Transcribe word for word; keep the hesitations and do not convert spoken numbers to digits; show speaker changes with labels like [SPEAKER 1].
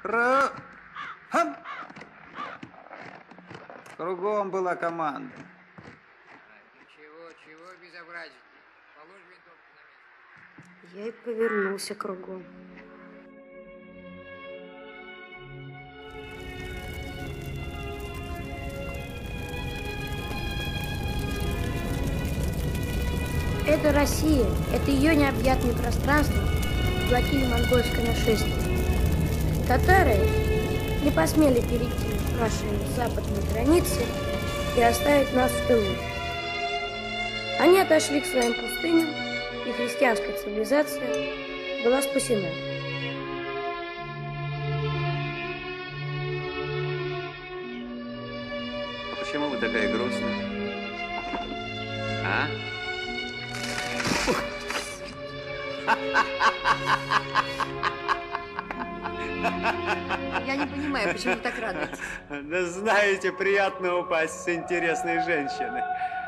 [SPEAKER 1] Ра... Хам! Кругом была команда.
[SPEAKER 2] Чего, чего безобразие? Положь винтовку на место.
[SPEAKER 3] Я и повернулся кругом. Это Россия, это ее необъятное пространство платили монгольское нашествие. Татары не посмели перейти наши западные границы и оставить нас в тылу. Они отошли к своим пустыням, и христианская цивилизация была спасена.
[SPEAKER 4] А почему вы такая грустная? А?
[SPEAKER 5] Я не понимаю, почему вы так радуетесь?
[SPEAKER 4] Да знаете, приятно упасть с интересной женщиной.